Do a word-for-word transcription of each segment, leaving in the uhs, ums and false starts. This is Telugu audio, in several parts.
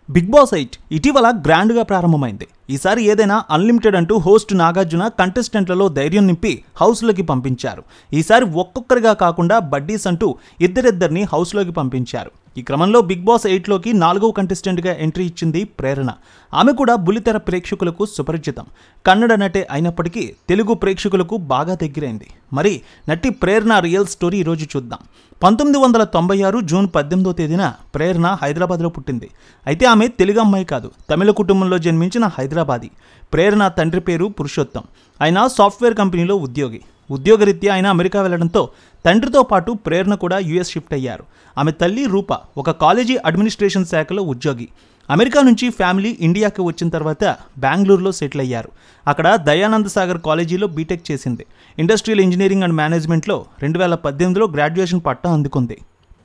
బిగ్ బాస్ ఎయిట్ ఇటీవల గ్రాండ్గా ప్రారంభమైంది. ఈసారి ఏదైనా అన్లిమిటెడ్ అంటూ హోస్ట్ నాగార్జున కంటెస్టెంట్లలో ధైర్యం నింపి హౌస్లోకి పంపించారు. ఈసారి ఒక్కొక్కరిగా కాకుండా బడ్డీస్ అంటూ ఇద్దరిద్దరిని హౌస్లోకి పంపించారు. ఈ క్రమంలో బిగ్ బాస్ ఎయిట్లోకి నాలుగవ కంటెస్టెంట్గా ఎంట్రీ ఇచ్చింది ప్రేరణ. ఆమె కూడా బుల్లితెర ప్రేక్షకులకు సుపరిచితం. కన్నడ నటే అయినప్పటికీ తెలుగు ప్రేక్షకులకు బాగా దగ్గరైంది. మరి నటి ప్రేరణ రియల్ స్టోరీ ఈరోజు చూద్దాం. పంతొమ్మిది వందల తొంభై ఆరు జూన్ పద్దెనిమిదో తేదీన ప్రేరణ హైదరాబాద్లో పుట్టింది. అయితే ఆమె తెలుగు అమ్మాయి కాదు, తమిళ కుటుంబంలో జన్మించిన హైదరాబాదీ. ప్రేరణ తండ్రి పేరు పురుషోత్తం. ఆయన సాఫ్ట్వేర్ కంపెనీలో ఉద్యోగి. ఉద్యోగరీత్యా ఆయన అమెరికా వెళ్లడంతో తండ్రితో పాటు ప్రేరణ కూడా యూఎస్ షిఫ్ట్ అయ్యారు. ఆమె తల్లి రూప ఒక కాలేజీ అడ్మినిస్ట్రేషన్ శాఖలో ఉద్యోగి. అమెరికా నుంచి ఫ్యామిలీ ఇండియాకి వచ్చిన తర్వాత బెంగళూరులో సెటిల్ అయ్యారు. అక్కడ దయానంద సాగర్ కాలేజీలో బీటెక్ చేసింది. ఇండస్ట్రియల్ ఇంజనీరింగ్ అండ్ మేనేజ్మెంట్లో రెండు వేల పద్దెనిమిదిలో గ్రాడ్యుయేషన్ పట్టా అందుకుంది.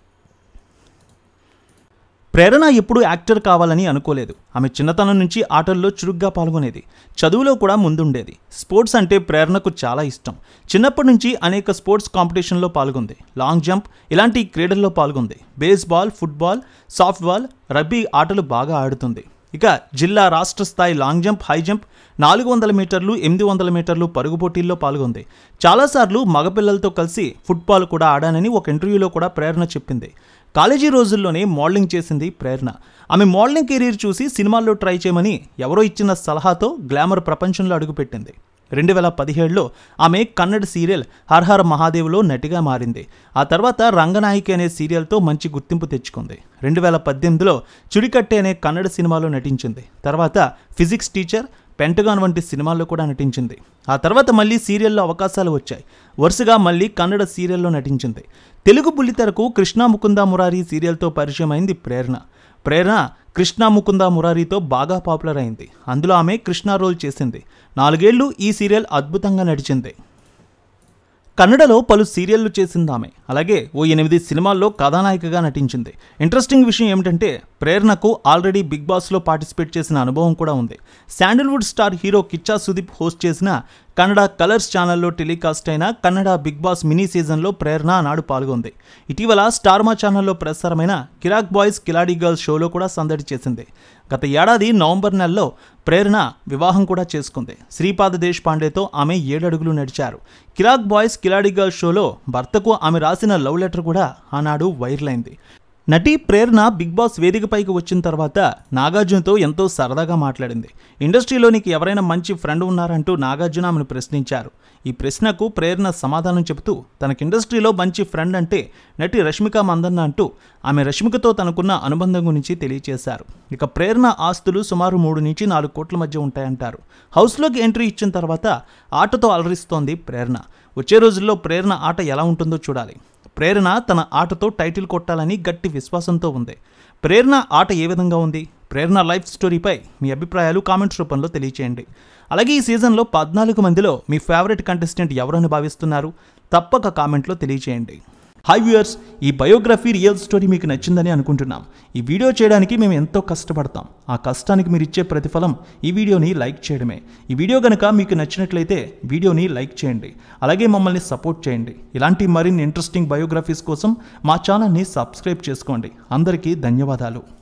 ప్రేరణ ఎప్పుడూ యాక్టర్ కావాలని అనుకోలేదు. ఆమె చిన్నతనం నుంచి ఆటల్లో చురుగ్గా పాల్గొనేది. చదువులో కూడా ముందుండేది. స్పోర్ట్స్ అంటే ప్రేరణకు చాలా ఇష్టం. చిన్నప్పటి నుంచి అనేక స్పోర్ట్స్ కాంపిటీషన్లో పాల్గొంది. లాంగ్ జంప్ ఇలాంటి క్రీడల్లో పాల్గొంది. బేస్బాల్, ఫుట్బాల్, సాఫ్ట్బాల్, రగ్బీ ఆటలు బాగా ఆడుతుంది. ఇక జిల్లా, రాష్ట్ర స్థాయి లాంగ్ జంప్, హై జంప్, నాలుగు వందల మీటర్లు, ఎనిమిది వందల మీటర్లు పరుగు పోటీల్లో పాల్గొంది. చాలాసార్లు మగపిల్లలతో కలిసి ఫుట్బాల్ కూడా ఆడానని ఒక ఇంటర్వ్యూలో కూడా ప్రేరణ చెప్పింది. కాలేజీ రోజుల్లోనే మోడలింగ్ చేసింది ప్రేరణ. ఆమె మోడలింగ్ కెరీర్ చూసి సినిమాల్లో ట్రై చేయమని ఎవరో ఇచ్చిన సలహాతో గ్లామర్ ప్రపంచంలో అడుగుపెట్టింది. రెండు వేల పదిహేడులో ఆమె కన్నడ సీరియల్ హర్ మహాదేవ్లో నటిగా మారింది. ఆ తర్వాత రంగనాయకి అనే సీరియల్తో మంచి గుర్తింపు తెచ్చుకుంది. రెండు వేల పద్దెనిమిదిలో చుడికట్టే అనే కన్నడ సినిమాలో నటించింది. తర్వాత ఫిజిక్స్ టీచర్, పెంటగాన్ వంటి సినిమాల్లో కూడా నటించింది. ఆ తర్వాత మళ్ళీ సీరియల్లో అవకాశాలు వచ్చాయి. వరుసగా మళ్ళీ కన్నడ సీరియల్లో నటించింది. తెలుగు బుల్లితెరకు కృష్ణా ముకుంద మురారి సీరియల్తో పరిచయం అయింది ప్రేరణ. ప్రేరణ కృష్ణా ముకుంద మురారితో బాగా పాపులర్ అయింది. అందులో ఆమె కృష్ణా రోల్ చేసింది. నాలుగేళ్లు ఈ సీరియల్ అద్భుతంగా నడిచింది. కన్నడలో పలు సీరియళ్లు చేసింది ఆమె. అలాగే ఓ ఎనిమిది సినిమాల్లో కథానాయికగా నటించింది. ఇంట్రెస్టింగ్ విషయం ఏమిటంటే ప్రేరణకు ఆల్రెడీ బిగ్ బాస్లో పార్టిసిపేట్ చేసిన అనుభవం కూడా ఉంది. Sandalwood star hero Kichcha Sudeep host చేసిన కన్నడ కలర్స్ ఛానల్లో టెలికాస్ట్ అయిన కన్నడ బిగ్ బాస్ మినీ సీజన్లో ప్రేరణ నాడు పాల్గొంది. ఇటీవల స్టార్మా ఛానల్లో ప్రసారమైన కిరాక్ బాయ్స్ కిలాడీ గర్ల్స్ షోలో కూడా సందడి చేసింది. గత ఏడాది నవంబర్ నెలలో ప్రేరణ వివాహం కూడా చేసుకుంది. శ్రీపాద దేశ్ పాండేతో ఆమె ఏడడుగులు నడిచారు. కిరాక్ బాయ్స్ కిలాడీ గర్ల్స్ షోలో భర్తకు ఆమె రాసిన లవ్ లెటర్ కూడా ఆనాడు వైరల్ అయింది. నటి ప్రేరణ బిగ్ బాస్ వేదికపైకి వచ్చిన తర్వాత నాగార్జునతో ఎంతో సరదాగా మాట్లాడింది. ఇండస్ట్రీలో నీకు ఎవరైనా మంచి ఫ్రెండ్ ఉన్నారంటూ నాగార్జున ఆమెను ప్రశ్నించారు. ఈ ప్రశ్నకు ప్రేరణ సమాధానం చెబుతూ తనకి ఇండస్ట్రీలో మంచి ఫ్రెండ్ అంటే నటి రష్మిక మందన్న అంటూ ఆమె రష్మికతో తనకున్న అనుబంధం గురించి తెలియజేశారు. ఇక ప్రేరణ ఆస్తులు సుమారు మూడు నుంచి నాలుగు కోట్ల మధ్య ఉంటాయంటారు. హౌస్లోకి ఎంట్రీ ఇచ్చిన తర్వాత ఆటతో అలరిస్తోంది ప్రేరణ. వచ్చే రోజుల్లో ప్రేరణ ఆట ఎలా ఉంటుందో చూడాలి. ప్రేరణ తన ఆటతో టైటిల్ కొట్టాలని గట్టి విశ్వాసంతో ఉంది. ప్రేరణ ఆట ఏ విధంగా ఉంది? ప్రేరణ లైఫ్ స్టోరీపై మీ అభిప్రాయాలు కామెంట్స్ రూపంలో తెలియచేయండి. అలాగే ఈ సీజన్లో పద్నాలుగు మందిలో మీ ఫేవరెట్ కంటెస్టెంట్ ఎవరని భావిస్తున్నారు? తప్పక కామెంట్లో తెలియచేయండి. హాయ్ వ్యూయర్స్, ఈ బయోగ్రఫీ రియల్ స్టోరీ మీకు నచ్చిందని అనుకుంటున్నాం. ఈ వీడియో చేయడానికి మేము ఎంతో కష్టపడతాం. ఆ కష్టానికి మీరు ఇచ్చే ప్రతిఫలం ఈ వీడియోని లైక్ చేయడమే. ఈ వీడియో కనుక మీకు నచ్చినట్లయితే వీడియోని లైక్ చేయండి. అలాగే మమ్మల్ని సపోర్ట్ చేయండి. ఇలాంటి మరిన్ని ఇంట్రెస్టింగ్ బయోగ్రఫీస్ కోసం మా ఛానల్ని సబ్స్క్రైబ్ చేసుకోండి. అందరికీ ధన్యవాదాలు.